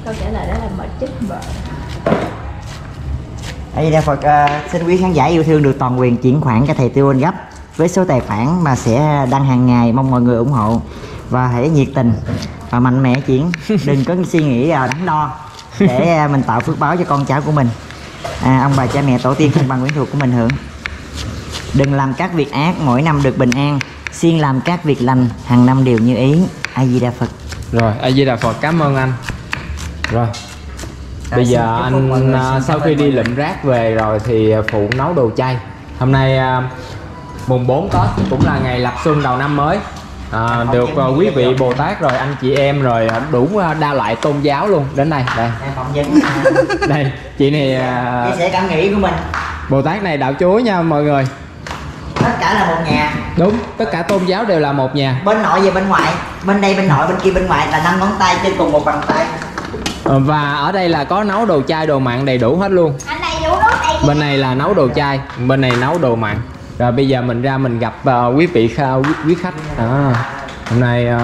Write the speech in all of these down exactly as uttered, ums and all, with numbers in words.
Câu trả lời đó là mệt chết vợ. A Di Đà Phật. Uh, xin quý khán giả yêu thương được toàn quyền chuyển khoản cho thầy Tiêu Anh gấp với số tài khoản mà sẽ đăng hàng ngày, mong mọi người ủng hộ và hãy nhiệt tình và mạnh mẽ chuyển, đừng có suy nghĩ đắn đo để mình tạo phước báo cho con cháu của mình, à, ông bà cha mẹ tổ tiên thân bằng quyến thuộc của mình hưởng. Đừng làm các việc ác, mỗi năm được bình an, siêng làm các việc lành, hàng năm đều như ý. A Di Đà Phật. Rồi, A Di Đà Phật, cảm ơn anh. Rồi. Bây giờ anh uh, sau khi đi lượm rác về rồi thì phụ nấu đồ chay. Hôm nay uh, mùng bốn Tết cũng là ngày lập xuân đầu năm mới. À, được uh, quý vị Bồ Tát rồi anh chị em rồi đủ uh, đa loại tôn giáo luôn đến đây. Đây. Đây, chị này uh, chia sẻ cảm nghĩ của mình. Bồ Tát này đạo Chúa nha mọi người. Tất cả là một nhà. Đúng, tất cả tôn giáo đều là một nhà. Bên nội và bên ngoại, bên đây bên nội, bên kia bên ngoại là năm ngón tay trên cùng một bàn tay. Và ở đây là có nấu đồ chay đồ mặn đầy đủ hết luôn. Bên này là nấu đồ chay, bên này nấu đồ mặn. Rồi bây giờ mình ra mình gặp uh, quý vị uh, quý, quý khách. À, hôm nay uh...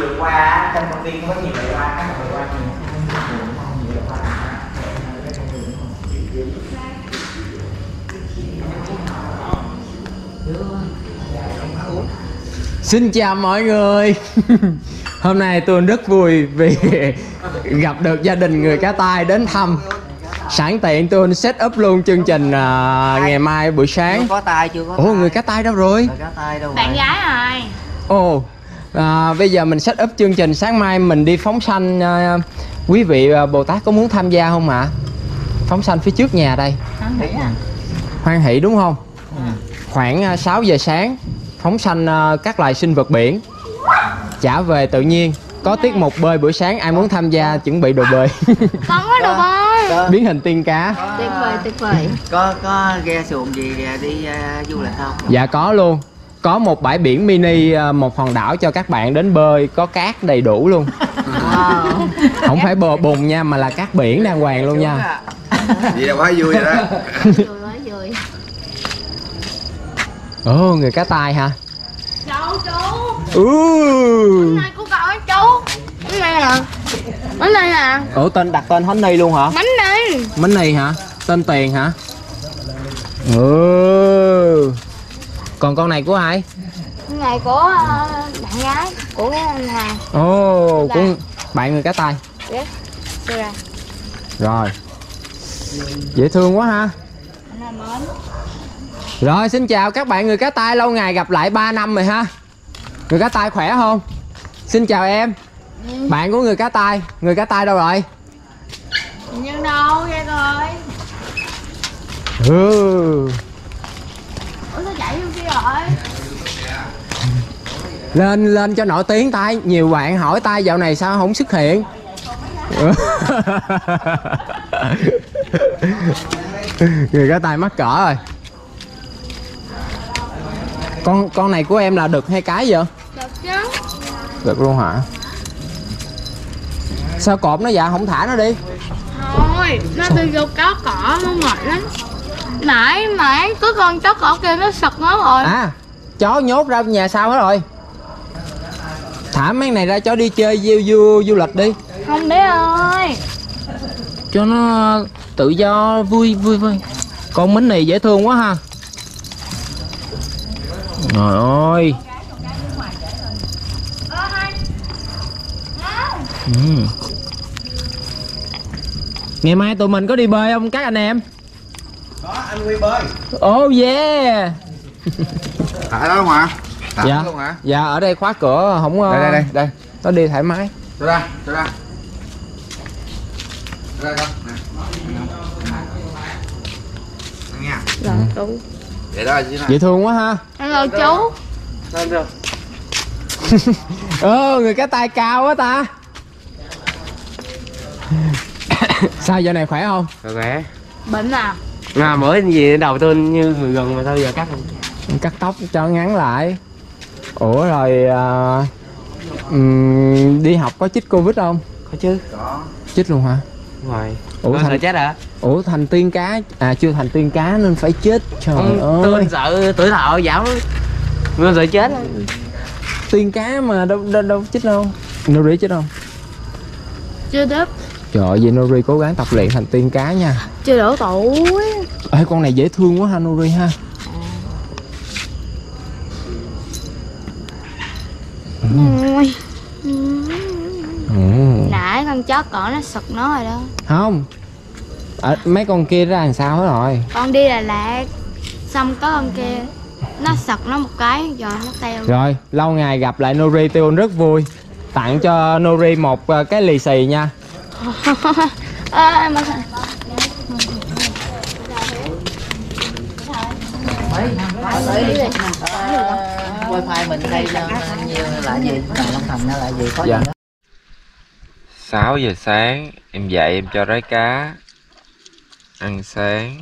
Xin chào mọi người. Hôm nay tôi rất vui vì gặp được gia đình người Cá Tai đến thăm. Sẵn tiện tôi set up luôn chương trình uh, ngày mai buổi sáng. Chưa có tai, chưa có. Ủa, người Cá Tai đâu rồi? Người Cá Tai đâu bạn rồi? Gái rồi. Ồ, à, bây giờ mình set up chương trình sáng mai mình đi phóng sanh. uh, Quý vị uh, Bồ Tát có muốn tham gia không ạ? À? Phóng sanh phía trước nhà đây. Hoan hỷ đúng không? Ừ. Khoảng uh, sáu giờ sáng phóng sanh uh, các loài sinh vật biển, trả về tự nhiên. Có tiết mục bơi buổi sáng, ai muốn tham gia chuẩn bị đồ bơi. Con có đồ bơi. Biến hình tiên cá. Tuyệt vời, tuyệt vời. Có có ghe xuồng gì đi uh, du lịch không? Dạ có luôn. Có một bãi biển mini, uh, một hòn đảo cho các bạn đến bơi, có cát đầy đủ luôn. Wow. Không phải bờ bùn nha, mà là cát biển đàng hoàng luôn nha. Vậy là quá vui rồi đó. Vui quá vui. Ồ, người Cá Tai hả? Cháu chú. Ừ. Bánh này của cậu ấy chú. Bánh này à? Bánh này à? Ủa, tên đặt tên Honey luôn hả? Bánh này. Bánh này hả? Tên Tiền hả? Ừ. Còn con này của ai? Bánh này của uh, bạn gái, của cái anh Hà. Ồ, của bạn người Cá Tai. Yes. Rồi. Rồi. Dễ thương quá ha. Rồi, xin chào các bạn người Cá Tai, lâu ngày gặp lại, ba năm rồi ha. Người Cá Tai khỏe không? Xin chào em. Ừ. Bạn của người Cá Tai, người Cá Tai đâu rồi? Nhưng đâu, vậy rồi. Ừ. Ủa sao chạy vô kia rồi? Lên lên cho nổi tiếng Tai. Nhiều bạn hỏi Tai dạo này sao không xuất hiện. Người Cá Tai mắc cỡ rồi. Con con này của em là đực hay cái vậy? Đực chứ. Đực luôn hả? Sao cọp nó dạ không thả nó đi? Thôi, nó đi vô cáo cỏ nó mệt lắm. Nãy nãy có con chó cỏ kia nó sực nó rồi. À, chó nhốt ra nhà sau hết rồi. Thả mấy này ra chó đi chơi du, du, du lịch đi. Không bé ơi. Cho nó tự do vui vui vui. Con mính này dễ thương quá ha. Trời ơi. Ừ. Ngày mai tụi mình có đi bơi không các anh em? Có, anh Huy bơi. Oh yeah. Thả đó không hả? Thả Dạ. luôn hả? Dạ, ở đây khóa cửa không. Đây đây đây, đây. Nó đi thoải mái. Cho ra, cho ra. Ra con. Nè. Nha. Rồi chú. Vậy đó chứ. Dễ thương quá ha. Hello chú. Lên được. Ơ, người Cá Tai cao quá ta. Sao giờ này khỏe không? Khỏe. Bệnh à? À, mới gì đầu tên như người gần mà sao giờ cắt không? Cắt tóc cho ngắn lại. Ủa rồi à, um, đi học có chích Covid không? Có chứ. Có. Chích luôn hả? Đúng rồi. Ủa Con thành sợ chết hả? Ủa thành tiên cá. À chưa thành tiên cá nên phải chết. Trời Con, ơi. tôi sợ tuổi thọ giảm. Con sợ chết. Tiên cá mà đâu đâu, đâu chích đâu. Đâu để chích không? Chưa đớp. Trời ơi, vậy Nori cố gắng tập luyện thành tiên cá nha. Chưa đổ tuổi. Ê, con này dễ thương quá ha Nori ha. Ui. Ừ. Nãy con chó cỏ nó sực nó rồi đó. Không. À, mấy con kia ra làm sao hết rồi? Con đi Đà Lạt xong có con kia nó sực nó một cái rồi nó teo. Rồi, lâu ngày gặp lại Nori, Tiêu rất vui. Tặng cho Nori một uh, cái lì xì nha. À, mà... Wifi mình đây nhiều là gì? Long Thành nó là gì? Có Dạ. gì đó. sáu giờ sáng em dậy em cho rái cá ăn sáng.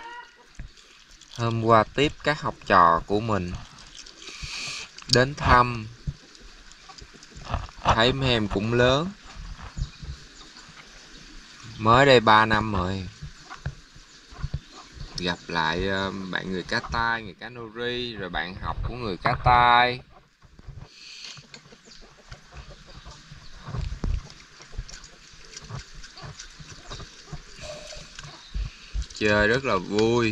Hôm qua tiếp các học trò của mình đến thăm, thấy mấy em cũng lớn, mới đây ba năm rồi. Gặp lại uh, bạn người Cá Tai, người Cá Nori, rồi bạn học của người Cá Tai. Chơi rất là vui.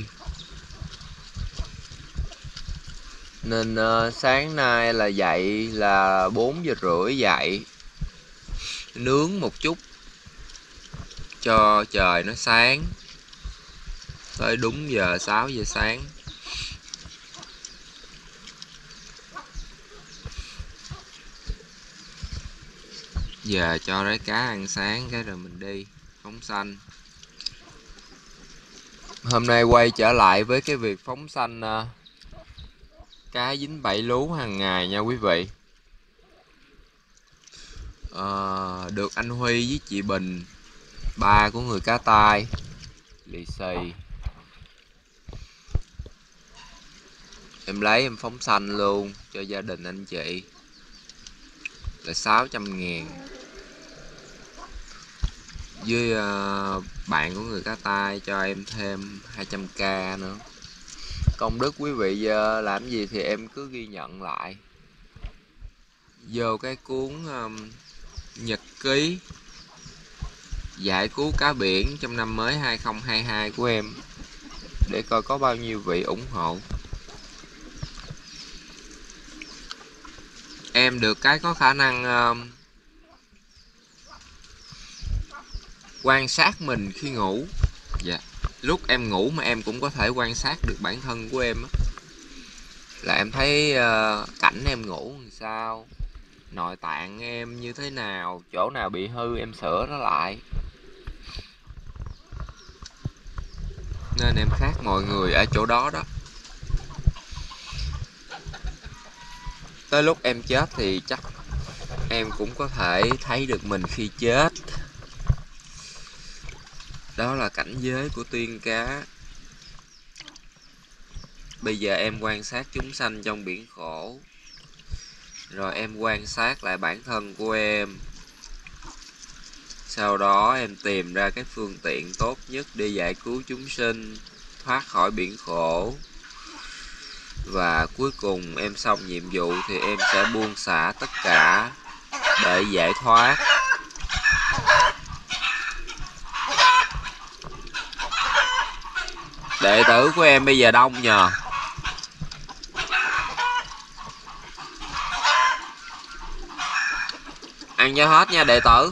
Nên uh, sáng nay là dậy là bốn giờ rưỡi dậy, nướng một chút cho trời nó sáng, tới đúng giờ sáu giờ sáng. Giờ cho rái cá ăn sáng cái rồi mình đi phóng sanh. Hôm nay quay trở lại với cái việc phóng sanh uh, cá dính bẫy lú hàng ngày nha quý vị. Uh, được anh Huy với chị Bình, ba của người Cá Tai, lì xì. Em lấy em phóng sanh luôn cho gia đình anh chị là sáu trăm ngàn. Với uh, bạn của người Cá Tai cho em thêm hai trăm k nữa. Công đức quý vị giờ làm gì thì em cứ ghi nhận lại vô cái cuốn um, nhật ký giải cứu cá biển trong năm mới hai không hai hai của em để coi có bao nhiêu vị ủng hộ. Em được cái có khả năng um, quan sát mình khi ngủ. Dạ. Lúc em ngủ mà em cũng có thể quan sát được bản thân của em á. Là em thấy uh, cảnh em ngủ làm sao, nội tạng em như thế nào, chỗ nào bị hư em sửa nó lại. Nên em khác mọi người ở chỗ đó đó. Tới lúc em chết thì chắc em cũng có thể thấy được mình khi chết. Đó là cảnh giới của tiên cá. Bây giờ em quan sát chúng sanh trong biển khổ, rồi em quan sát lại bản thân của em. Sau đó em tìm ra cái phương tiện tốt nhất để giải cứu chúng sinh thoát khỏi biển khổ. Và cuối cùng em xong nhiệm vụ thì em sẽ buông xả tất cả để giải thoát. Đệ tử của em bây giờ đông nhờ. Ăn cho hết nha đệ tử.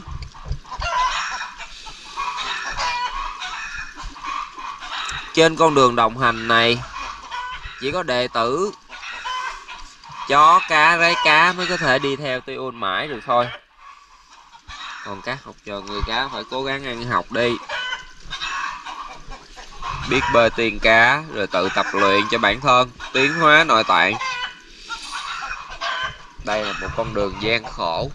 Trên con đường đồng hành này chỉ có đệ tử chó cá rái cá mới có thể đi theo Tiêu mãi được thôi. Còn các học trò người cá phải cố gắng ăn học đi, biết bơi tiên cá rồi tự tập luyện cho bản thân, tiến hóa nội tạng. Đây là một con đường gian khổ.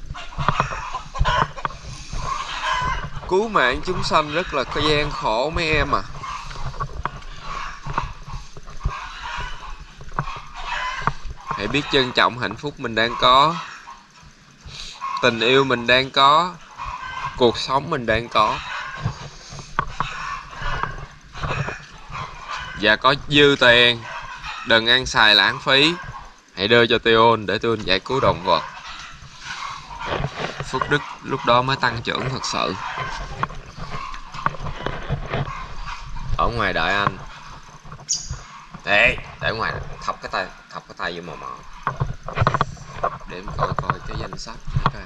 Cứu mạng chúng sanh rất là gian khổ mấy em à. Hãy biết trân trọng hạnh phúc mình đang có, tình yêu mình đang có, cuộc sống mình đang có. Và có dư tiền đừng ăn xài lãng phí, hãy đưa cho Tiêu để Tiêu giải cứu động vật. Phước đức lúc đó mới tăng trưởng thật sự. ở ngoài đợi anh. Ê, để ngoài thọc cái tay, thọc cái tay vô mò mò để em coi coi cái danh sách coi.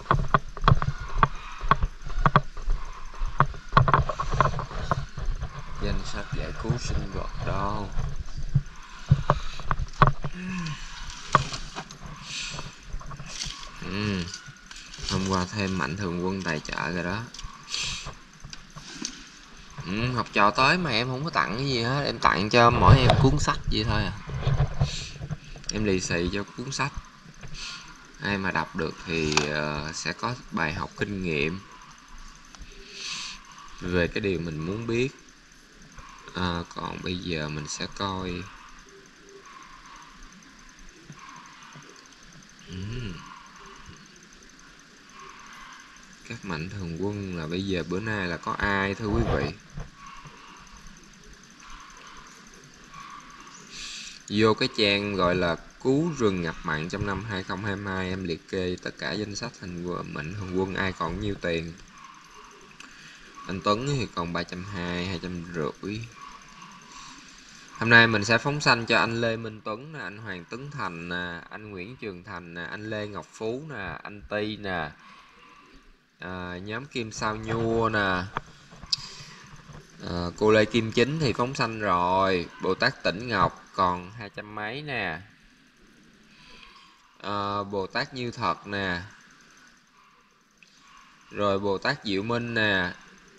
Danh sách giải cứu sinh vật đâu. Ừ. Hôm qua thêm Mạnh Thường Quân tài trợ rồi đó. Ừ, học trò tới mà em không có tặng cái gì hết, em tặng cho mỗi em cuốn sách vậy thôi à. Em lì xì cho cuốn sách, ai mà đọc được thì uh, sẽ có bài học kinh nghiệm về cái điều mình muốn biết. À, còn bây giờ mình sẽ coi. uhm. Các Mạnh Thường Quân là bây giờ bữa nay là có ai thưa quý vị? Vô cái trang gọi là cứu rừng ngập mặn trong năm hai không hai hai, em liệt kê tất cả danh sách thành Mạnh Thường Quân ai còn nhiêu tiền. Anh Tuấn thì còn ba trăm hai mươi, hai trăm rưỡi. Hôm nay mình sẽ phóng sanh cho anh Lê Minh Tuấn nè, anh Hoàng Tấn Thành nè, anh Nguyễn Trường Thành nè, anh Lê Ngọc Phú nè, anh Ti nè, à, nhóm Kim Sao Nhua nè, à, cô Lê Kim Chính thì phóng sanh rồi, Bồ Tát Tĩnh Ngọc còn hai trăm mấy nè, à, Bồ Tát Như Thật nè, rồi Bồ Tát Diệu Minh nè.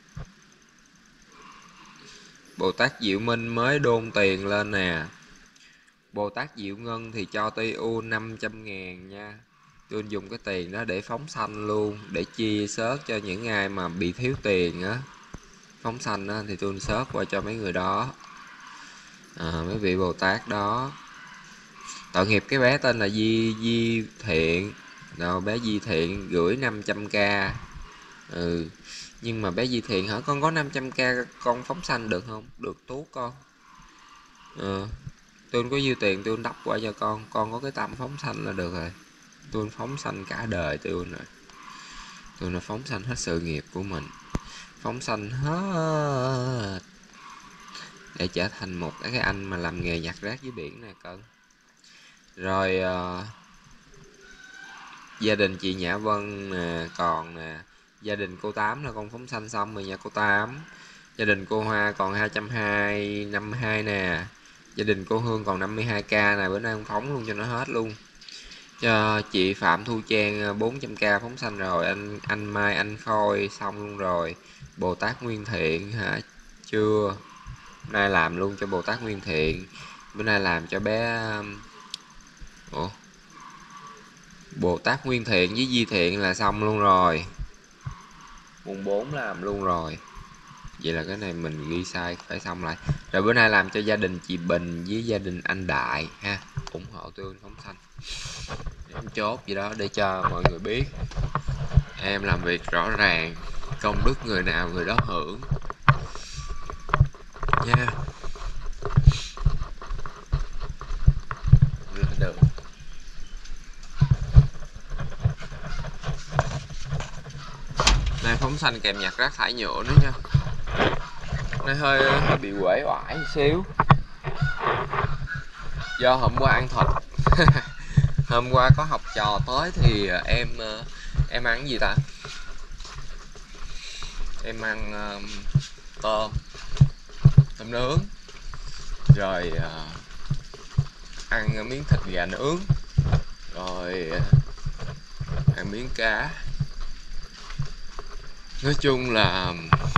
Bồ Tát Diệu Minh mới đôn tiền lên nè. Bồ Tát Diệu Ngân thì cho ti u năm trăm ngàn nha. Tôi dùng cái tiền đó để phóng sanh luôn, để chia sớt cho những ai mà bị thiếu tiền á. Phóng sanh á thì tôi sớt qua cho mấy người đó, à, mấy vị Bồ Tát đó. Tội nghiệp cái bé tên là Di Di Thiện. Rồi bé Di Thiện gửi năm trăm k. Ừ. Nhưng mà bé Di Thiện hả, con có năm trăm k con phóng sanh được không? Được tốt con. Ờ, tôi không có nhiêu tiền tôi đắp qua cho con, con có cái tâm phóng sanh là được rồi. Tôi phóng sanh cả đời tôi rồi. Tôi là phóng sanh hết sự nghiệp của mình, phóng sanh hết để trở thành một cái anh mà làm nghề nhặt rác dưới biển nè cưng. Rồi uh, gia đình chị Nhã Vân nè, còn nè, gia đình cô Tám là con phóng sanh xong rồi nha cô Tám. Gia đình cô Hoa còn hai trăm hai mươi, năm mươi hai nè. Gia đình cô Hương còn năm mươi hai k nè, bữa nay con phóng luôn cho nó hết luôn. Cho chị Phạm Thu Trang bốn trăm k phóng sanh rồi, anh anh Mai anh Khôi xong luôn rồi. Bồ Tát Nguyên Thiện hả? Chưa. Bữa nay làm luôn cho Bồ Tát Nguyên Thiện. Bữa nay làm cho bé Ủa? Bồ Tát Nguyên Thiện với Di Thiện là xong luôn rồi. Mùng bốn làm luôn rồi. Vậy là cái này mình ghi sai, phải xong lại. Rồi bữa nay làm cho gia đình chị Bình với gia đình anh Đại ha, ủng hộ tôi phóng sanh. Em chốt gì đó để cho mọi người biết em làm việc rõ ràng, công đức người nào người đó hưởng nha. Được. Này phóng sanh kèm nhặt rác thải nhựa nữa nha. Nó hơi, hơi bị uể oải một xíu. Do hôm qua ăn thịt. Hôm qua có học trò tới thì em em ăn cái gì ta? Em ăn um, tôm, tôm nướng, rồi uh, ăn miếng thịt gà nướng, rồi uh, ăn miếng cá. Nói chung là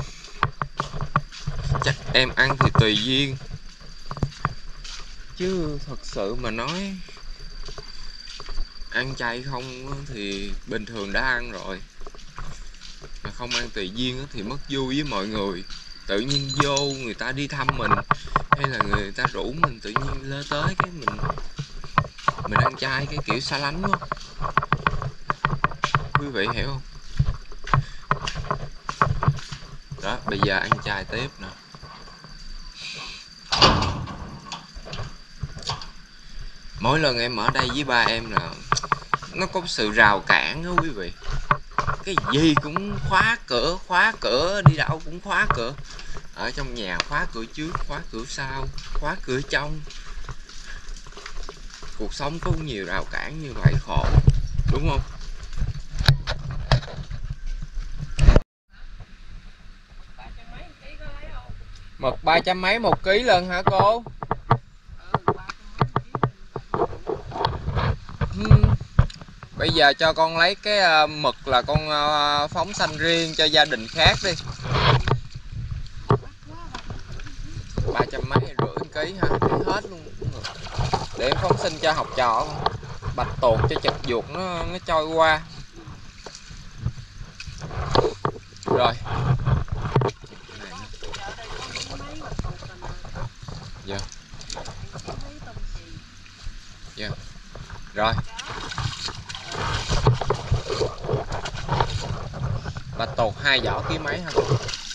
chắc em ăn thì tùy duyên, chứ thật sự mà nói ăn chay không thì bình thường đã ăn rồi, mà không ăn tùy duyên thì mất vui với mọi người. Tự nhiên vô người ta đi thăm mình hay là người ta rủ mình, tự nhiên lơ tới cái mình mình ăn chay, cái kiểu xa lánh quá. Quý vị hiểu không? Đó, bây giờ ăn chay tiếp nè. Mỗi lần em ở đây với ba em là nó có sự rào cản đó quý vị. Cái gì cũng khóa cửa, khóa cửa, đi đâu cũng khóa cửa. Ở trong nhà khóa cửa trước, khóa cửa sau, khóa cửa trong. Cuộc sống có nhiều rào cản như vậy khổ, đúng không? Mực ba trăm mấy một ký lần hả cô? Hmm. Bây giờ cho con lấy cái mực là con phóng sanh riêng cho gia đình khác đi. Ba trăm mấy rưỡi ký hả? Hết luôn. Để em phóng sinh cho học trò. Bạch tuộc cho chật ruột nó nó trôi qua. Rồi. Dạ. Dạ. Rồi. Bạch tuộc hai giỏ ký mấy hả cô?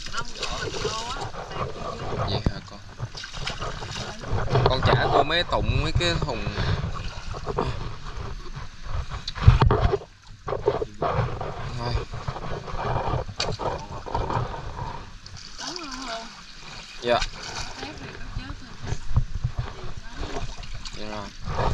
Vậy hả con? Con trả cô mấy tụng mấy cái thùng. Thôi. Dạ. Dạ rồi.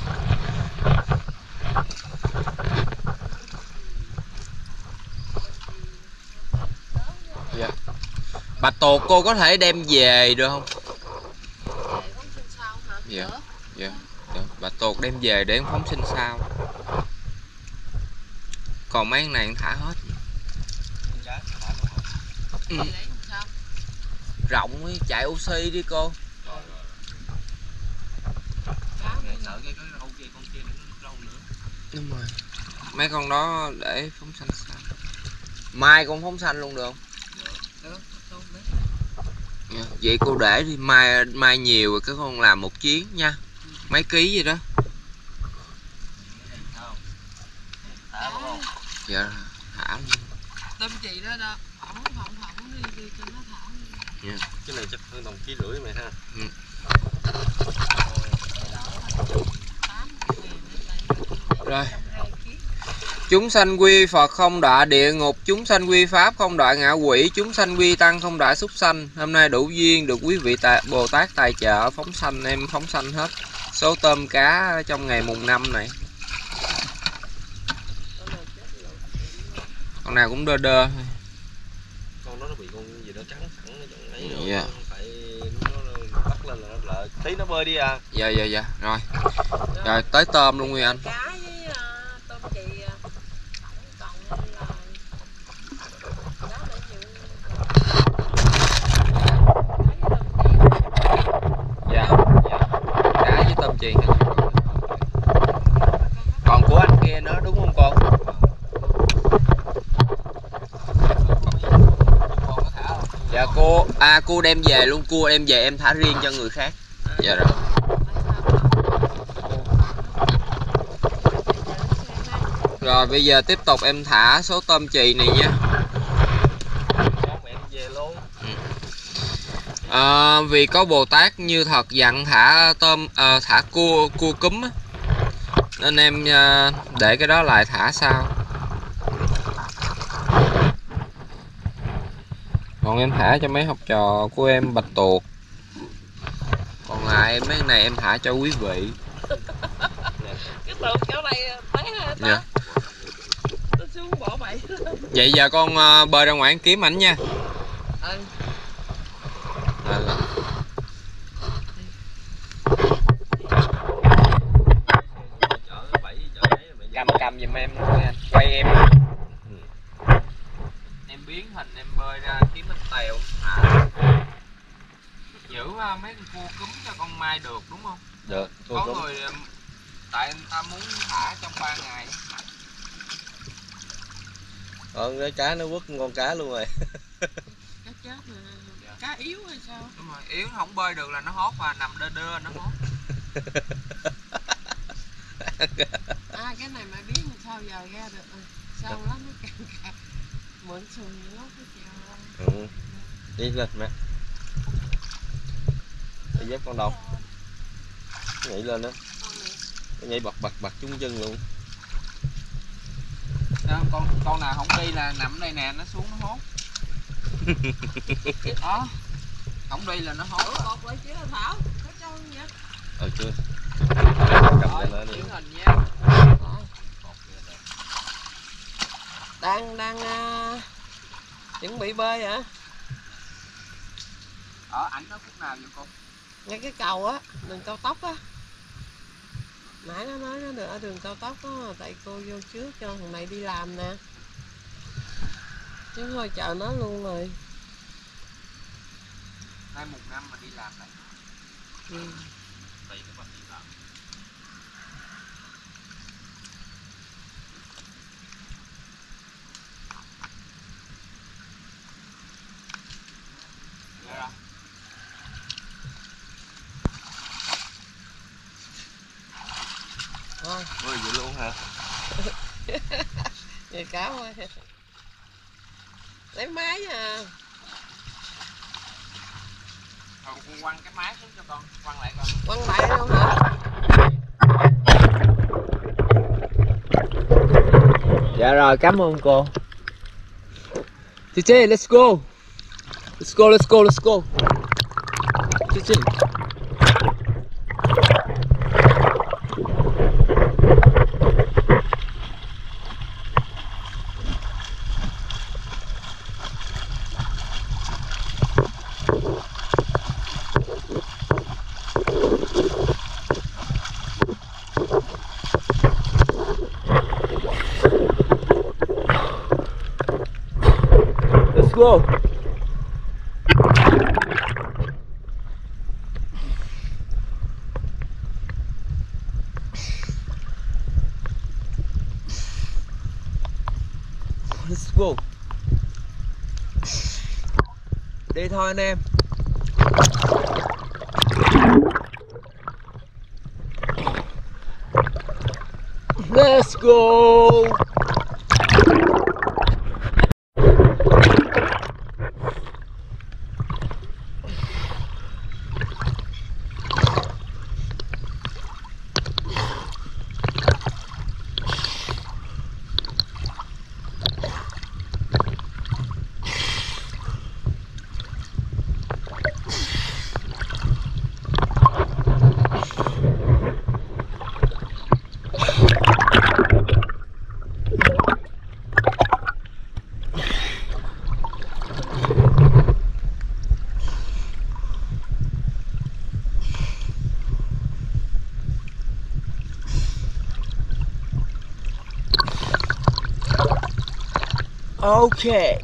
Dạ. Bạch tuộc cô có thể đem về được không? Dạ. Dạ. Dạ. Bạch tuộc đem về để em phóng sinh sao? Còn mấy con này em thả hết. Ừ. Rộng ấy, chạy oxy đi cô. Đúng rồi. Mấy con đó để phóng sanh sao? Mai con phóng sanh luôn được không? Được. Vậy cô để đi, mai mai nhiều rồi cái con làm một chuyến nha. Mấy ký gì đó. Dạ thả luôn. Tôm chị đó đó, phỏng phỏng phỏng đi đi cho nó thả. Yeah. Cái này chắc hơn đồng ký rưỡi mày ha. Ừ. Rồi. Chúng sanh quy Phật không đọa địa ngục, chúng sanh quy Pháp không đọa ngạ quỷ, chúng sanh quy Tăng không đọa súc sanh. Hôm nay đủ duyên được quý vị tài, Bồ Tát tài trợ phóng sanh, em phóng sanh hết số tôm cá trong ngày mùng năm này. Con nào cũng đơ đơ thôi. Con đó nó bị con gì đó cắn sẵn nó chẳng ấy rồi. Dạ. Phải nó bắt lên là nó lợi. Tí nó bơi đi à. Dạ dạ dạ. Rồi. Rồi tới tôm luôn Nguyên Anh. Cá với uh, tôm chị còn là Dạ. Dạ. Cá với tôm chì. Còn của anh kia nữa đúng không cô? Dạ cô, à cô đem về luôn, cua đem về em thả riêng cho người khác. Dạ rồi. Rồi bây giờ tiếp tục em thả số tôm chì này nha. À, vì có Bồ Tát như thật dặn thả tôm à, thả cua cua cúm á, nên em à, để cái đó lại thả sau. Còn em thả cho mấy học trò của em bạch tuộc. Còn lại mấy cái này em thả cho quý vị. cái tuột chỗ này té hả ta? Dạ. Tôi xuống bỏ bậy. Vậy giờ con uh, bơi ra ngoài kiếm ảnh nha. Ừ. À, là. Cầm cầm giùm em luôn anh. Quay em. Em biến hình em bơi ra kiếm anh tèo thả. Giữ uh, mấy con cua cúm cho con Mai được đúng không? Được. Có người tại anh ta muốn thả trong ba ngày. Còn cái cá nó quất con cá luôn rồi. Cá chết rồi. Cá yếu hay sao? Đúng rồi, yếu nó không bơi được là nó hót và nằm đơ đơ nó hót. À cái này mày biết mà sao giờ ra được ừ. Sao lắm nó càng càng mượn xuồng nó cái chèo. Ừ. Đi lên mẹ. Đi dép con đầu. Nhảy lên đó. Nó nhảy bật bật bật trúng chân luôn. Đó, con con nào không đi là nằm đây nè, nó xuống nó hốt. Đó. Không đi là nó hót. Bột lại chứ Thảo. Có cho nha. Ờ chưa. Cầm Rồi, lên chuyển nữa. hình nha. Đang đang uh, chuẩn bị bơi hả? Ở ảnh nó khúc nào vậy cô? Ngay cái cầu á, đường cao tốc á. Nãy nó nói nó được ở đường cao tốc á, tại cô vô trước cho thằng này đi làm nè. Chứ thôi chờ nó luôn rồi. Nay mùng năm mà đi làm này. Ừ. Thôi. Bơi vậy luôn hả? Vậy cá ơi. Lấy máy à. Thôi con quăng cái máy xuống cho con, quăng lại con. Quăng lại luôn hả? Dạ rồi, cảm ơn cô. Chị Chi, let's go. Let's go, let's go, let's go. Chị Chi. Let's go. Let's go. Đi thôi anh em. Let's go. Okay.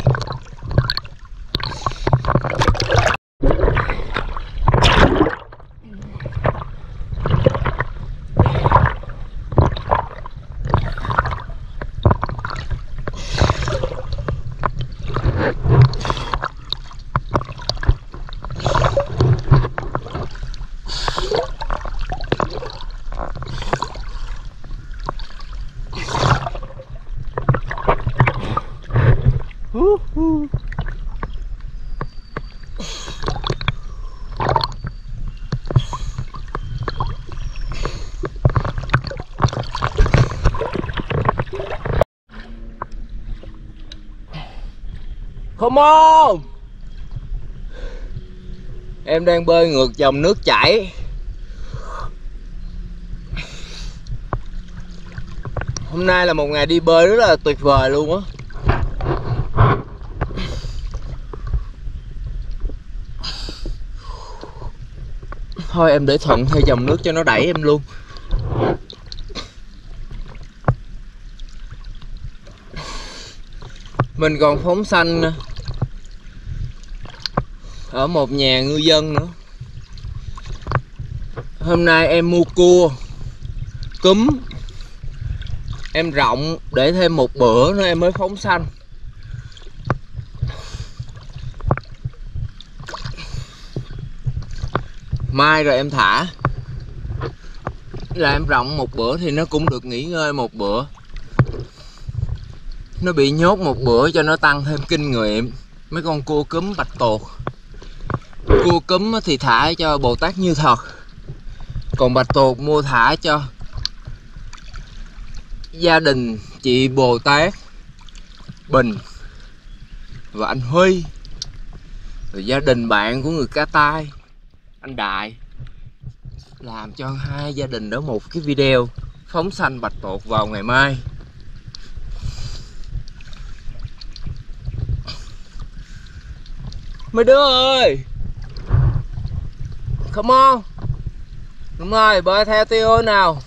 Woohoo. Come on. Em đang bơi ngược dòng nước chảy. Hôm nay là một ngày đi bơi rất là tuyệt vời luôn á. Thôi em để thuận theo dòng nước cho nó đẩy em luôn. Mình còn phóng sanh ở một nhà ngư dân nữa. Hôm nay em mua cua, cúm, em rọng để thêm một bữa nữa em mới phóng sanh. Mai rồi em thả. Là em rọng một bữa thì nó cũng được nghỉ ngơi một bữa. Nó bị nhốt một bữa cho nó tăng thêm kinh nghiệm. Mấy con cua cúm bạch tuộc. Cua cúm thì thả cho Bồ Tát Như Thật. Còn bạch tuộc mua thả cho gia đình chị Bồ Tát Bình và anh Huy. rồi gia đình bạn của người Ca Tai, anh Đại, làm cho hai gia đình đó một cái video phóng sanh bạch tuộc vào ngày mai. Mấy đứa ơi, come on, đúng rồi, bơi theo Tio nào.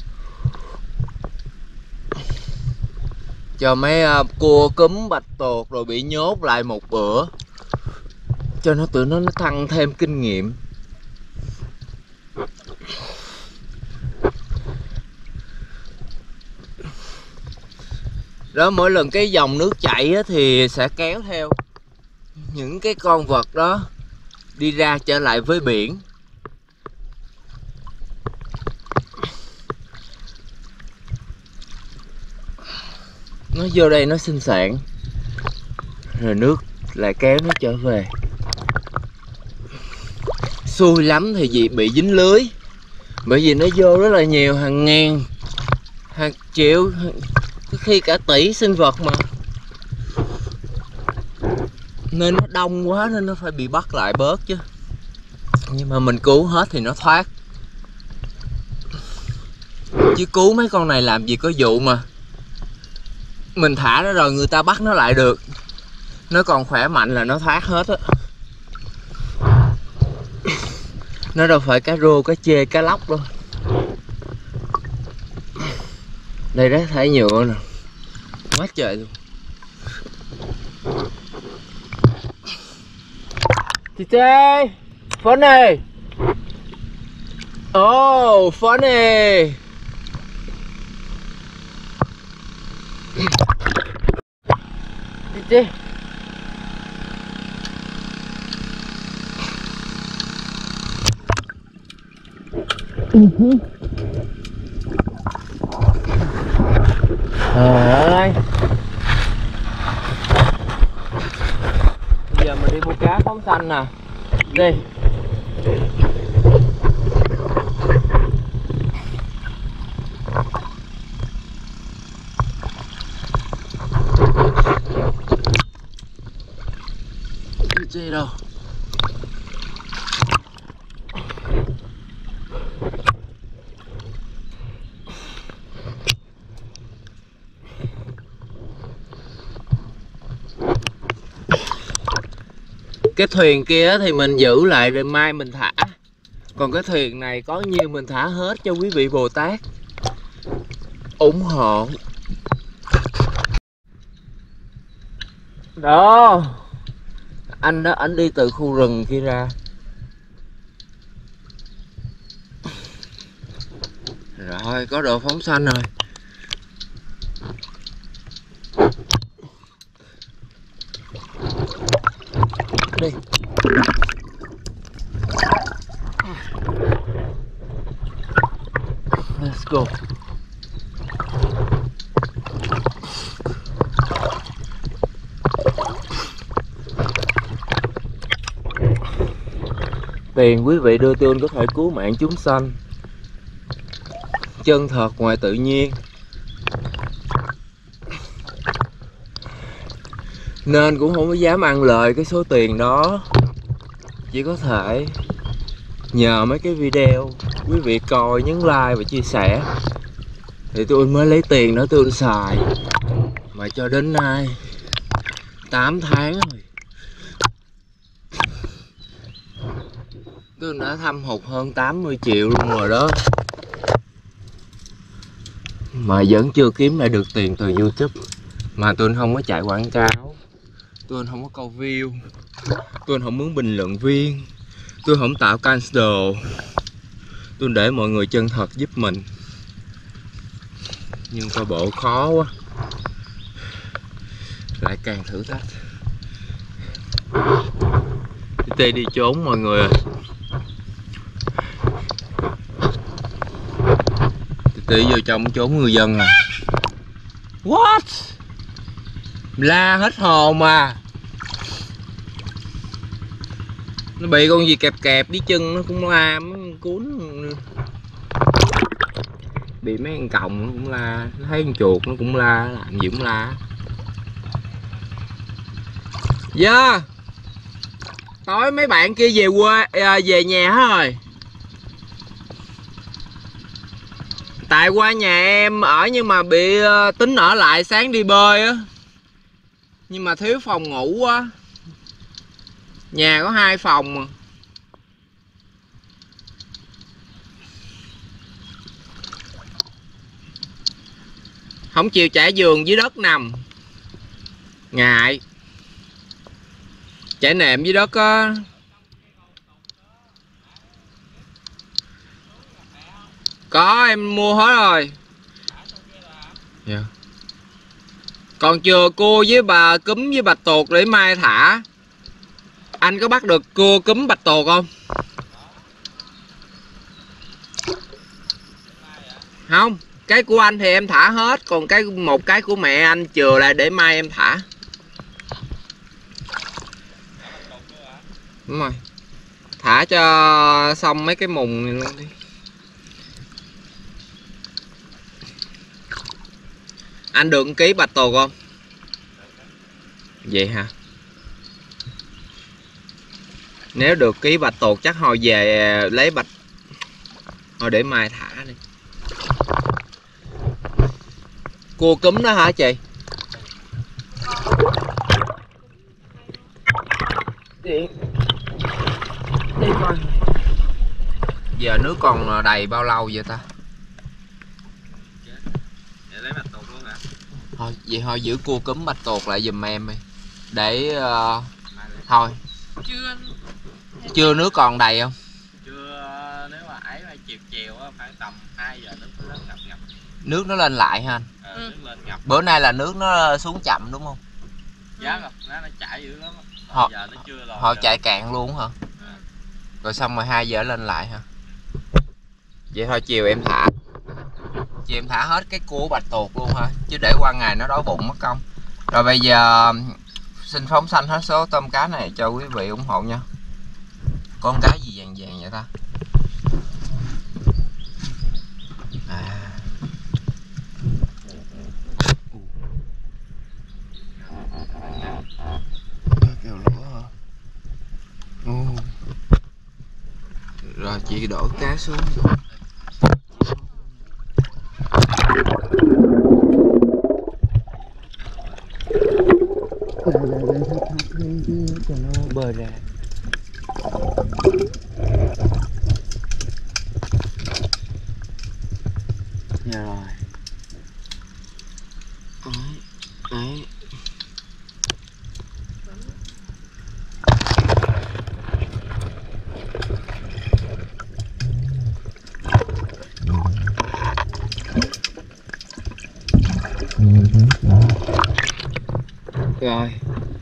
Cho mấy uh, cua cúm bạch tuộc rồi bị nhốt lại một bữa, cho nó tụi nó nó tăng thêm kinh nghiệm. Đó, mỗi lần cái dòng nước chảy á, thì sẽ kéo theo những cái con vật đó đi ra trở lại với biển. Nó vô đây nó sinh sản, rồi nước lại kéo nó trở về. Xui lắm thì gì bị dính lưới, bởi vì nó vô rất là nhiều, hàng ngàn, hàng triệu, có khi cả tỷ sinh vật mà, nên nó đông quá nên nó phải bị bắt lại bớt chứ. Nhưng mà mình cứu hết thì nó thoát, chứ cứu mấy con này làm gì có vụ mà mình thả nó rồi người ta bắt nó lại được. Nó còn khỏe mạnh là nó thoát hết á. Nó đâu phải cá rô, cá chê, cá lóc đâu. Đây rác thải nhựa nè, quá trời luôn. Chị Tê, funny. Oh, funny. Chị Tê. Uh-huh. Trời ơi, bây giờ mình đi mua cá phóng sanh nè. Đi. Cái gì đâu. Cái thuyền kia thì mình giữ lại rồi mai mình thả. Còn cái thuyền này có nhiêu mình thả hết cho quý vị Bồ Tát ủng hộ. Đó, anh đó, anh đi từ khu rừng kia ra. Rồi, có độ phóng sanh rồi. Đi. Let's go. Tiền quý vị đưa tương có thể cứu mạng chúng sanh. Chân thật ngoài tự nhiên. Nên cũng không có dám ăn lời cái số tiền đó. Chỉ có thể nhờ mấy cái video quý vị coi, nhấn like và chia sẻ thì tôi mới lấy tiền đó tôi xài. Mà cho đến nay tám tháng rồi, tôi đã thâm hụt hơn tám mươi triệu luôn rồi đó. Mà vẫn chưa kiếm lại được tiền từ YouTube. Mà tôi không có chạy quảng cáo, tôi không có câu view, tôi không muốn bình luận viên, tôi không tạo cancel. Tôi để mọi người chân thật giúp mình. Nhưng coi bộ khó quá, lại càng thử thách. Tê đi trốn mọi người. Tê vô trong trốn người dân à. What? La hết hồn mà. Nó bị con gì kẹp kẹp đi chân nó cũng la, mấy cuốn bị mấy con còng nó cũng la, thấy con chuột nó cũng la, làm gì cũng la. Yeah. Tối mấy bạn kia về quê à, về nhà hết rồi. Tại qua nhà em ở nhưng mà bị uh, tính ở lại sáng đi bơi á. Nhưng mà thiếu phòng ngủ quá. Nhà có hai phòng mà. Không chịu trải giường dưới đất nằm. Ngại. Trải nệm dưới đất á. Có, em mua hết rồi. Yeah. Còn chừa cua với bà cúm với bạch tuộc để mai thả. Anh có bắt được cua cúm bạch tuộc không? Không, cái của anh thì em thả hết. Còn cái một cái của mẹ anh chừa lại để mai em thả. Đúng rồi. Thả cho xong mấy cái mùng này luôn đi. Anh được một ký bạch tuộc không? Vậy hả? Nếu được ký bạch tuộc chắc hồi về lấy bạch. Thôi để mai thả đi. Cua cúm đó hả chị? Đi. Đi coi. Giờ nước còn đầy bao lâu vậy ta? Lấy bạch tuộc luôn hả? Thôi vậy thôi giữ cua cúm bạch tuộc lại giùm em đi. Để uh, thôi. Chưa. Chưa nước còn đầy không? Chưa, nếu mà ấy phải chiều chiều á, khoảng tầm hai giờ nước nó ngập ngập. Nước nó lên lại ha anh? Ờ, nước lên ngập. Bữa nay là nước nó xuống chậm đúng không? Giá rồi, nó, nó chảy dữ lắm. Họ, giờ nó chưa lòi họ rồi. chạy cạn luôn hả? À. Rồi xong rồi hai giờ lên lại hả? Vậy thôi chiều em thả. Chiều em thả hết cái cua bạch tuộc luôn hả? Chứ để qua ngày nó đói bụng mất công. Rồi bây giờ xin phóng sanh hết số tôm cá này cho quý vị ủng hộ nha. Con cá gì vàng vàng vậy ta? À. Kêu lửa hả? Ồ. Rồi chị đổ cá xuống. Cho nó bơi ra. Dạ rồi. Đấy, đấy. Rồi.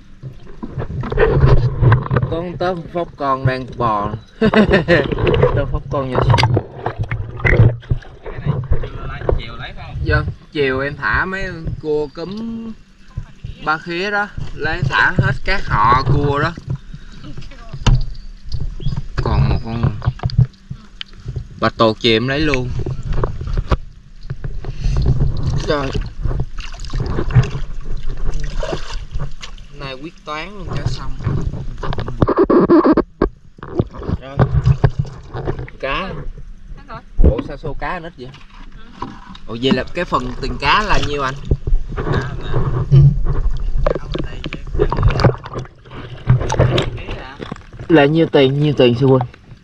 Con tôm phóc con đang bò. Tôm phóc con nha. Cái này chưa lấy, chiều lấy phải không? Vâng, chiều em thả mấy cua cúm ba khía đó, lấy thả hết các họ cua đó. Còn một con bạch tuộc chiều em lấy luôn. Rồi. Này quyết toán luôn cho xong. Rồi. Cá. Ủa sao xô cá anh ít vậy? Ủa vậy là cái phần tiền cá là nhiêu anh? Là nhiêu tiền, nhiêu tiền sư huynh?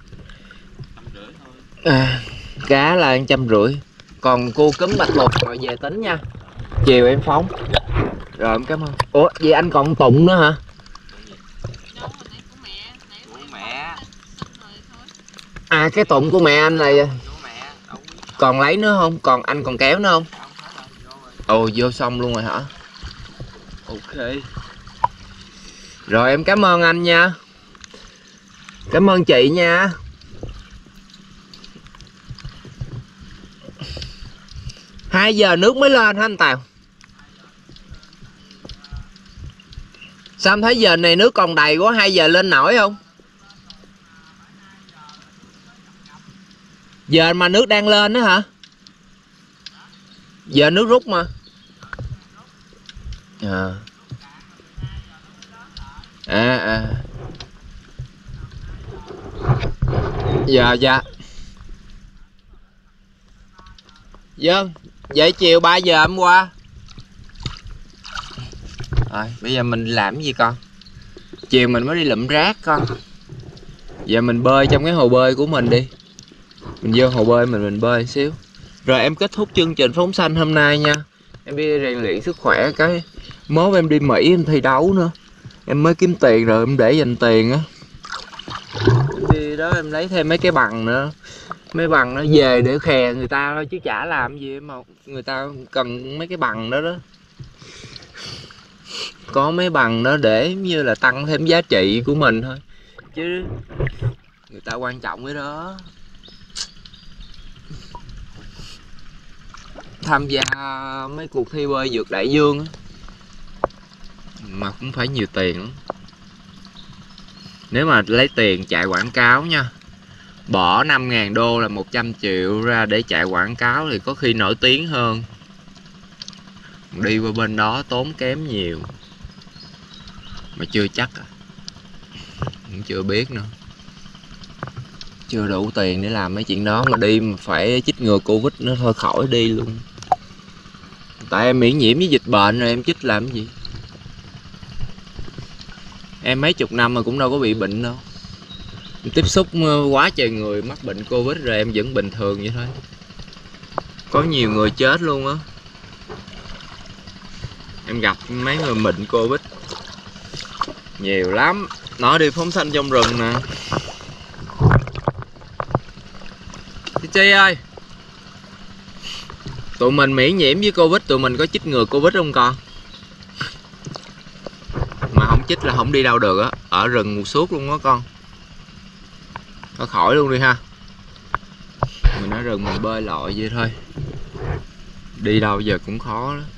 À, cá là trăm rưỡi. Còn cua cúm bạch tuộc rồi về tính nha. Chiều em phóng. Rồi em cảm ơn. Ủa vậy anh còn tụng nữa hả? Của mẹ. À cái tụng của mẹ anh này. Còn lấy nữa không? Còn anh còn kéo nữa không? Ồ vô xong luôn rồi hả? Ok. Rồi em cảm ơn anh nha. Cảm ơn chị nha. Hai giờ nước mới lên hả anh Tào? Sao em thấy giờ này nước còn đầy quá, hai giờ lên nổi không? Giờ mà nước đang lên đó hả? Giờ nước rút mà. À. À à. Dạ dạ. Vâng, vậy chiều ba giờ em qua. Rồi, bây giờ mình làm gì con? Chiều mình mới đi lụm rác con. Giờ mình bơi trong cái hồ bơi của mình đi. Mình vô hồ bơi mình mình bơi xíu. Rồi em kết thúc chương trình phóng sanh hôm nay nha. Em đi rèn luyện sức khỏe cái mốt em đi Mỹ em thi đấu nữa. Em mới kiếm tiền rồi em để dành tiền á. Đi đó em lấy thêm mấy cái bằng nữa. Mấy bằng nó về để khè người ta thôi chứ chả làm gì mà người ta cần mấy cái bằng đó đó. Có mấy bằng đó để như là tăng thêm giá trị của mình thôi. Chứ người ta quan trọng cái đó. Tham gia mấy cuộc thi bơi vượt đại dương á mà cũng phải nhiều tiền lắm. Nếu mà lấy tiền chạy quảng cáo nha, bỏ năm ngàn đô là một trăm triệu ra để chạy quảng cáo thì có khi nổi tiếng hơn. Đi qua bên đó tốn kém nhiều. Mà chưa chắc à. Cũng chưa biết nữa. Chưa đủ tiền để làm mấy chuyện đó mà đi mà phải chích ngừa Covid nó thôi khỏi đi luôn. Tại em miễn nhiễm với dịch bệnh rồi em chích làm cái gì. Em mấy chục năm mà cũng đâu có bị bệnh đâu. Em tiếp xúc quá trời người mắc bệnh Covid rồi em vẫn bình thường vậy thôi. Có nhiều người chết luôn á. Em gặp mấy người bệnh Covid nhiều lắm. Nói đi phóng sanh trong rừng nè. Chị Chi ơi, tụi mình miễn nhiễm với Covid, tụi mình có chích ngừa Covid không con? Mà không chích là không đi đâu được á. Ở rừng một suốt luôn á con. Nó khỏi luôn đi ha. Mình ở rừng mình bơi lội vậy thôi. Đi đâu giờ cũng khó đó.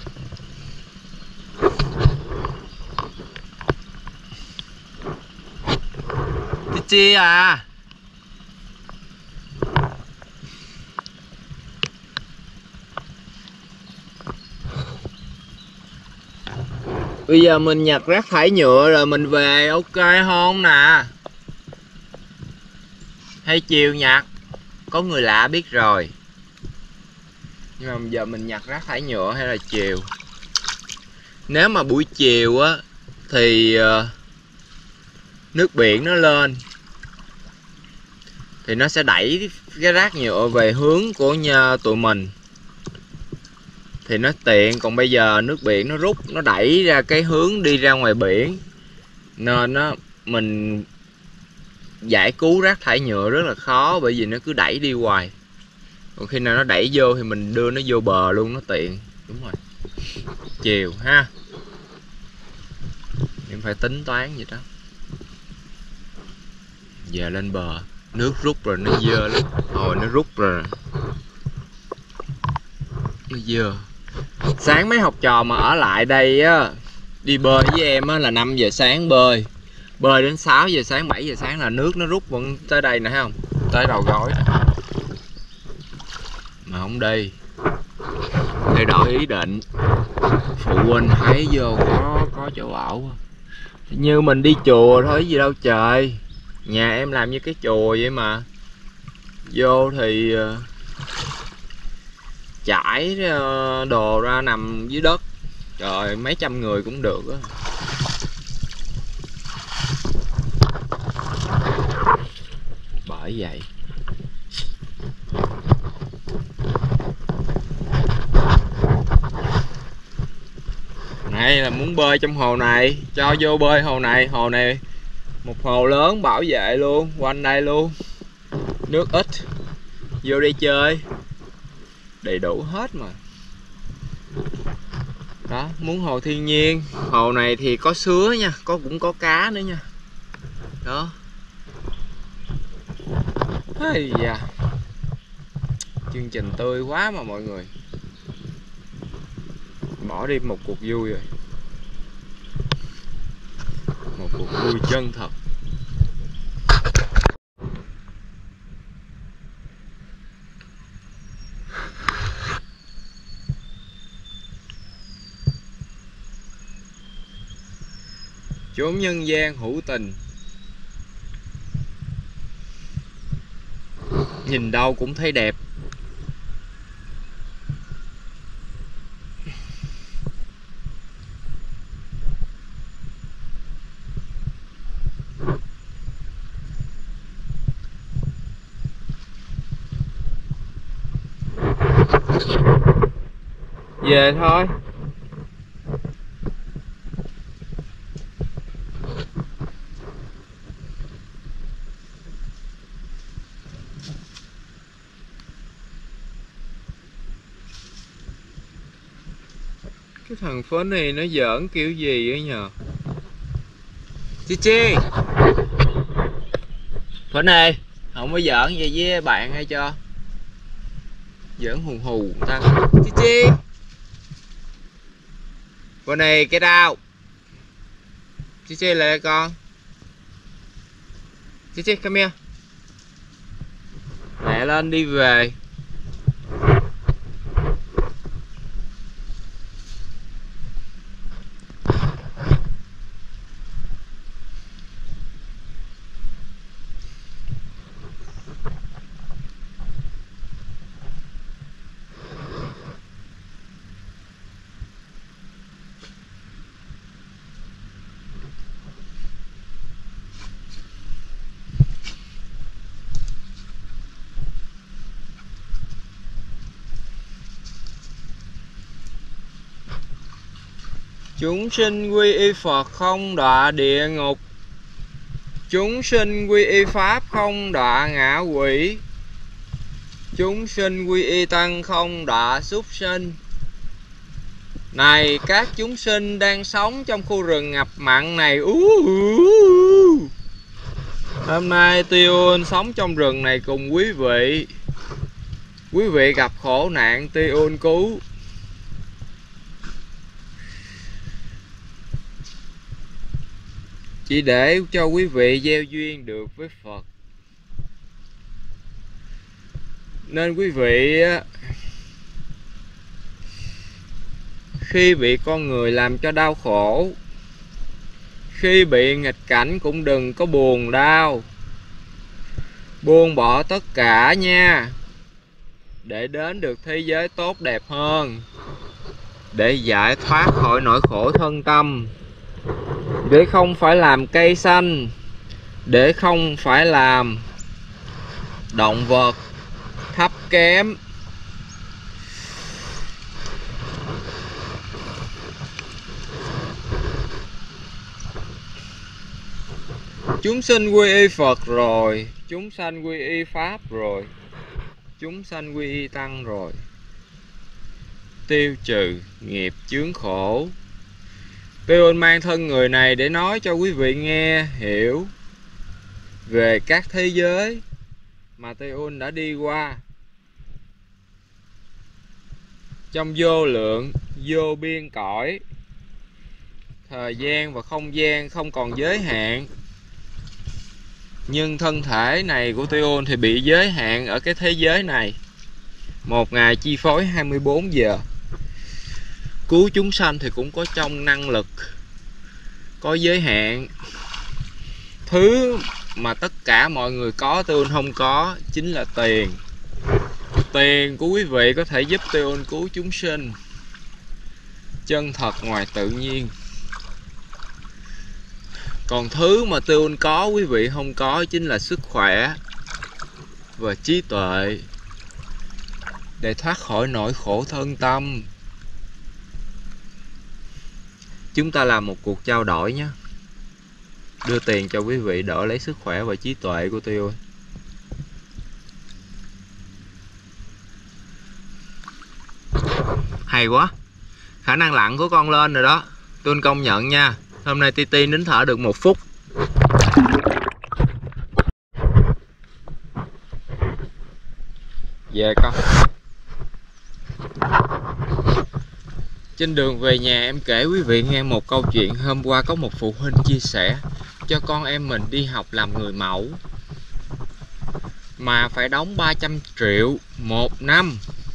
Chị Chi à, bây giờ mình nhặt rác thải nhựa rồi mình về ok không nè? Hay chiều nhặt? Có người lạ biết rồi. Nhưng mà giờ mình nhặt rác thải nhựa hay là chiều? Nếu mà buổi chiều á thì uh, nước biển nó lên thì nó sẽ đẩy cái rác nhựa về hướng của nhà tụi mình thì nó tiện. Còn bây giờ nước biển nó rút, nó đẩy ra cái hướng đi ra ngoài biển nên nó mình giải cứu rác thải nhựa rất là khó, bởi vì nó cứ đẩy đi hoài. Còn khi nào nó đẩy vô thì mình đưa nó vô bờ luôn, nó tiện. Đúng rồi, chiều ha, em phải tính toán vậy đó. Giờ lên bờ nước rút rồi, nó dơ lắm. Hồi nó rút rồi, nó dơ. Sáng mấy học trò mà ở lại đây á, đi bơi với em á là năm giờ sáng bơi. Bơi đến sáu giờ sáng, bảy giờ sáng là nước nó rút vẫn tới đây nè, thấy không? Tới đầu gối nè. Mà không đi. Thay đổi ý định. Phụ huynh thấy vô có, có chỗ ở. Như mình đi chùa thôi gì đâu trời. Nhà em làm như cái chùa vậy mà. Vô thì trải đồ ra nằm dưới đất. Trời, mấy trăm người cũng được á. Bởi vậy này là muốn bơi trong hồ này, cho vô bơi hồ này. Hồ này một hồ lớn bảo vệ luôn, quanh đây luôn. Nước ít, vô đi chơi đầy đủ hết mà. Đó, muốn hồ thiên nhiên. Hồ này thì có sứa nha, có cũng có cá nữa nha. Đó. Ây da. Chương trình tươi quá mà mọi người. Bỏ đi một cuộc vui rồi. Một cuộc vui chân thật. Chốn nhân gian hữu tình. nhìn đâu cũng thấy đẹp. Về thôi. Cái thằng phến này nó giỡn kiểu gì ấy nhờ. Chi Chi, phến này không có giỡn vậy với bạn hay cho giỡn hù hù người ta. Chi Chi, phến này cái đau. Chi Chi lại con. Chi Chi come here. Mẹ lên đi về. Chúng sinh quy y Phật không đọa địa ngục. Chúng sinh quy y Pháp không đọa ngạ quỷ. Chúng sinh quy y Tăng không đọa súc sinh. Này các chúng sinh đang sống trong khu rừng ngập mặn này. uh, uh, uh. Hôm nay Tiêu sống trong rừng này cùng quý vị. Quý vị gặp khổ nạn Tiêu cứu. Chỉ để cho quý vị gieo duyên được với Phật. Nên quý vị khi bị con người làm cho đau khổ, khi bị nghịch cảnh cũng đừng có buồn đau. Buông bỏ tất cả nha, để đến được thế giới tốt đẹp hơn, để giải thoát khỏi nỗi khổ thân tâm, để không phải làm cây xanh, để không phải làm động vật thấp kém. Chúng sinh quy y Phật rồi, chúng sanh quy y Pháp rồi, chúng sanh quy y Tăng rồi. Tiêu trừ nghiệp chướng khổ. Tiêu mang thân người này để nói cho quý vị nghe hiểu về các thế giới mà Tiêu đã đi qua. Trong vô lượng, vô biên cõi, thời gian và không gian không còn giới hạn. Nhưng thân thể này của Tiêu thì bị giới hạn ở cái thế giới này. Một ngày chi phối hai mươi bốn giờ. Cứu chúng sanh thì cũng có trong năng lực, có giới hạn. Thứ mà tất cả mọi người có Tiêu không có chính là tiền. Tiền của quý vị có thể giúp Tiêu cứu chúng sinh chân thật ngoài tự nhiên. Còn thứ mà Tiêu có quý vị không có chính là sức khỏe và trí tuệ để thoát khỏi nỗi khổ thân tâm. Chúng ta làm một cuộc trao đổi nhé. Đưa tiền cho quý vị đỡ lấy sức khỏe và trí tuệ của Tiêu. Hay quá. Khả năng lặn của con lên rồi đó. Tôi công nhận nha. Hôm nay Titi nín thở được một phút. Về con. Trên đường về nhà em kể quý vị nghe một câu chuyện. Hôm qua có một phụ huynh chia sẻ cho con em mình đi học làm người mẫu mà phải đóng ba trăm triệu một năm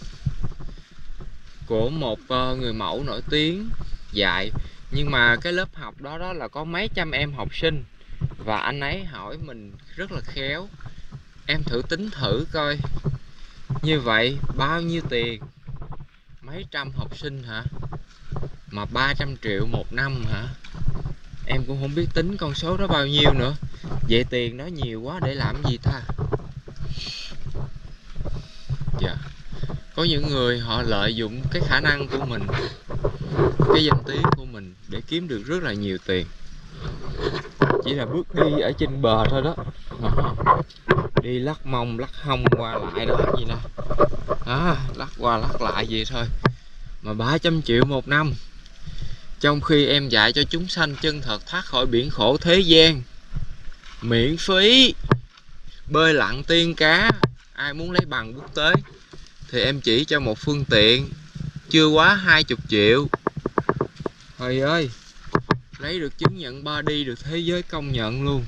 của một người mẫu nổi tiếng dạy. Nhưng mà cái lớp học đó đó là có mấy trăm em học sinh. Và anh ấy hỏi mình rất là khéo Em thử tính thử coi, như vậy bao nhiêu tiền? Mấy trăm học sinh hả? Mà ba trăm triệu một năm hả? Em cũng không biết tính con số đó bao nhiêu nữa. Vậy tiền đó nhiều quá để làm gì ta? Dạ. Có những người họ lợi dụng cái khả năng của mình, cái danh tiếng của mình để kiếm được rất là nhiều tiền. Chỉ là bước đi ở trên bờ thôi đó. Đó. Đi lắc mông lắc hông qua lại đó gì nè. Đó, lắc qua lắc lại vậy thôi mà ba trăm triệu một năm. Trong khi em dạy cho chúng sanh chân thật thoát khỏi biển khổ thế gian, miễn phí, bơi lặn tiên cá. Ai muốn lấy bằng quốc tế thì em chỉ cho một phương tiện chưa quá hai mươi triệu. Trời ơi, lấy được chứng nhận ba D được thế giới công nhận luôn.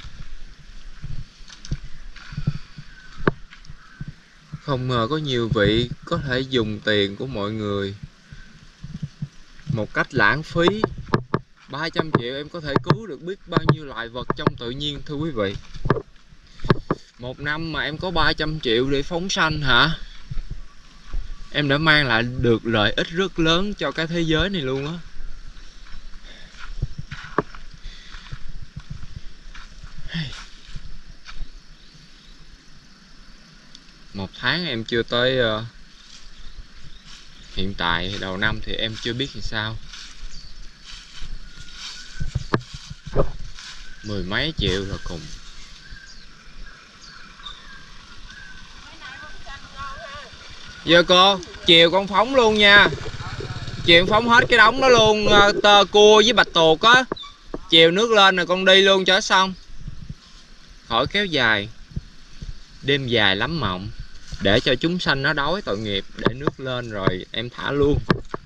Không ngờ có nhiều vị có thể dùng tiền của mọi người một cách lãng phí. Ba trăm triệu em có thể cứu được biết bao nhiêu loài vật trong tự nhiên thưa quý vị. Một năm mà em có ba trăm triệu để phóng sanh hả? Em đã mang lại được lợi ích rất lớn cho cái thế giới này luôn á. Một tháng em chưa tới, uh, hiện tại đầu năm thì em chưa biết làm sao. Mười mấy triệu là cùng. Giờ cô, chiều con phóng luôn nha. Chiều phóng hết cái đống đó luôn, tơ cua với bạch tuộc á. Chiều nước lên rồi con đi luôn cho xong. Khỏi kéo dài. Đêm dài lắm mộng. Để cho chúng sanh nó đói tội nghiệp. Để nước lên rồi em thả luôn.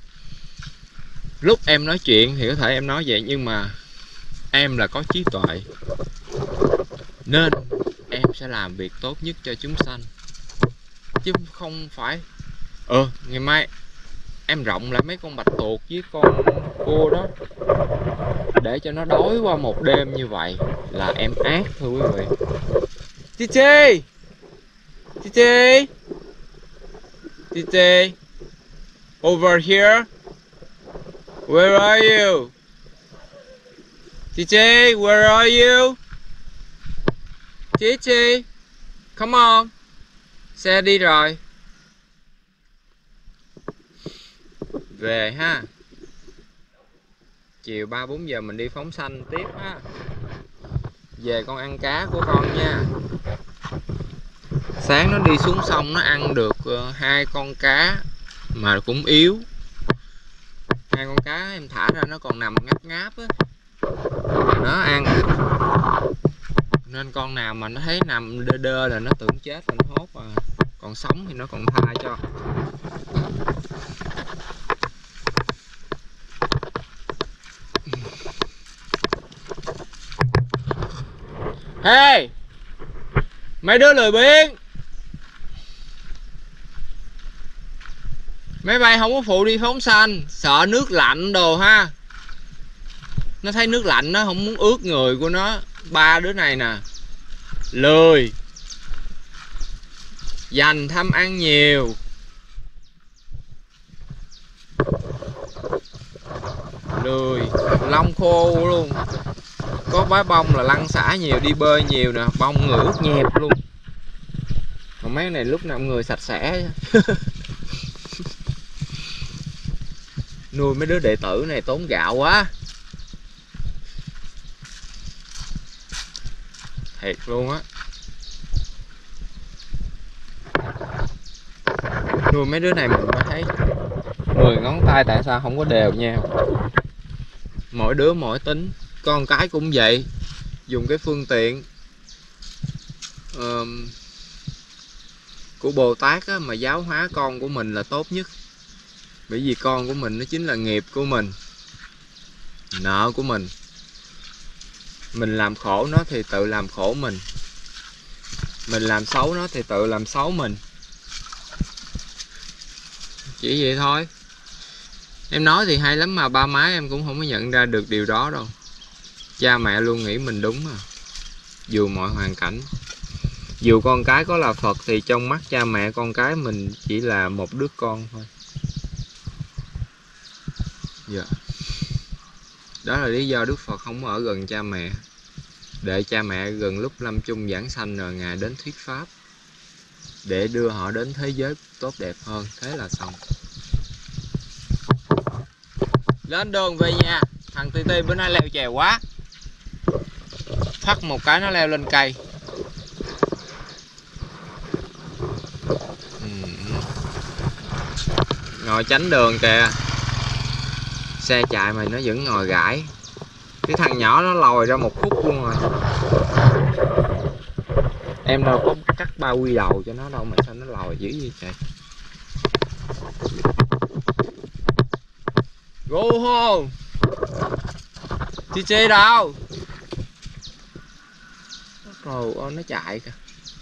Lúc em nói chuyện thì có thể em nói vậy, nhưng mà em là có trí tuệ, nên em sẽ làm việc tốt nhất cho chúng sanh. Chứ không phải Ờ ngày mai em rộng lại mấy con bạch tuộc với con cua đó để cho nó đói qua một đêm như vậy là em ác thưa quý vị. Titi Titi Titi, over here. Where are you? Titi, where are you? Titi, come on. Xe đi rồi. Về ha. Chiều ba bốn giờ mình đi phóng sanh tiếp ha. Về con ăn cá của con nha. Sáng nó đi xuống sông nó ăn được uh, hai con cá mà cũng yếu. Hai con cá em thả ra nó còn nằm ngáp ngáp á. Nó ăn. Nên con nào mà nó thấy nằm đơ đơ là nó tưởng chết là nó hốt à. Còn sống thì nó còn tha cho. Hey, mấy đứa lười biếng, mấy bay không có phụ đi phóng sanh, sợ nước lạnh đồ ha. Nó thấy nước lạnh nó không muốn ướt người của nó. Ba đứa này nè, lười, dành tham ăn nhiều, lười, lông khô luôn. Có bái bông là lăn xả nhiều, đi bơi nhiều nè, bông người ướt nhẹp luôn. Còn mấy này lúc nào người sạch sẽ. Nuôi mấy đứa đệ tử này tốn gạo quá. Thiệt luôn á. Nuôi mấy đứa này mình mới thấy mười ngón tay tại sao không có đều nhau. Mỗi đứa mỗi tính. Con cái cũng vậy. Dùng cái phương tiện uh, của Bồ Tát á, mà giáo hóa con của mình là tốt nhất. Bởi vì con của mình nó chính là nghiệp của mình, nợ của mình. Mình làm khổ nó thì tự làm khổ mình. Mình làm xấu nó thì tự làm xấu mình. Chỉ vậy thôi. Em nói thì hay lắm mà ba má em cũng không có nhận ra được điều đó đâu. Cha mẹ luôn nghĩ mình đúng à, dù mọi hoàn cảnh. Dù con cái có là Phật thì trong mắt cha mẹ con cái mình chỉ là một đứa con thôi. Dạ. Đó là lý do Đức Phật không ở gần cha mẹ. Để cha mẹ gần lúc lâm chung giảng sanh rồi Ngài đến thuyết pháp, để đưa họ đến thế giới tốt đẹp hơn. Thế là xong. Lên đường về nhà. Thằng Ti Ti bữa nay leo trèo quá. Thoát một cái nó leo lên cây. ừ. Ngồi tránh đường kìa. Xe chạy mà nó vẫn ngồi gãi. Cái thằng nhỏ nó lòi ra một khúc luôn rồi. Em đâu có cắt bao quy đầu cho nó đâu mà sao nó lòi dữ vậy trời. Go home. Chi chi đâu? Rồi ôi nó chạy kìa.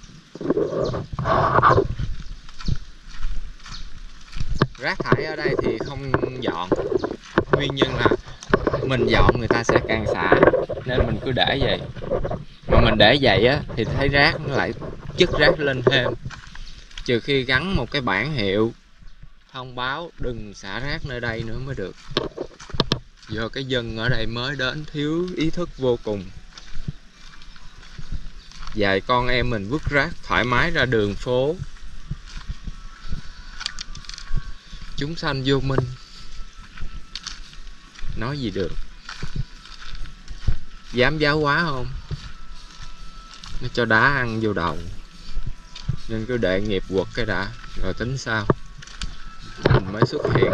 Rác thải ở đây thì không dọn. Nguyên nhân là mình dọn người ta sẽ càng xả, nên mình cứ để vậy. Mà mình để vậy á thì thấy rác nó lại chất rác lên thêm. Trừ khi gắn một cái bảng hiệu thông báo đừng xả rác nơi đây nữa mới được. Do cái dân ở đây mới đến thiếu ý thức vô cùng. Dạy con em mình vứt rác thoải mái ra đường phố. Chúng sanh vô minh, nói gì được. Dám giáo hóa không? Nó cho đá ăn vô đầu. Nên cứ để nghiệp quật cái đã, rồi tính sao mình mới xuất hiện.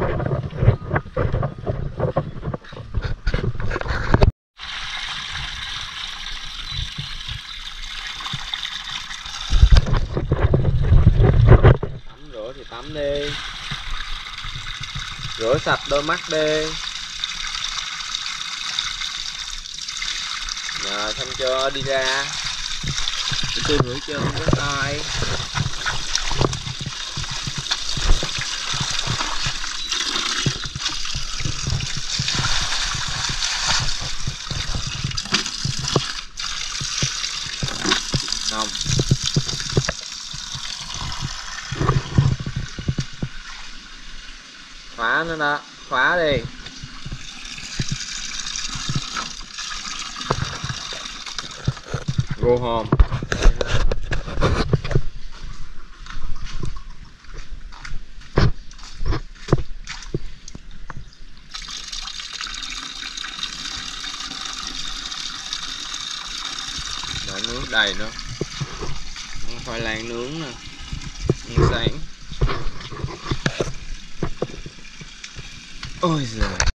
Tắm rửa thì tắm đi. Rửa sạch đôi mắt đi. Rồi xong cho đi ra. Tôi rửa chân với tay. Xong. Khóa nó đó, khóa đi. Go home. Đã nước đầy nữa. Khoai lang nướng nè. Ăn sáng. Ôi giời.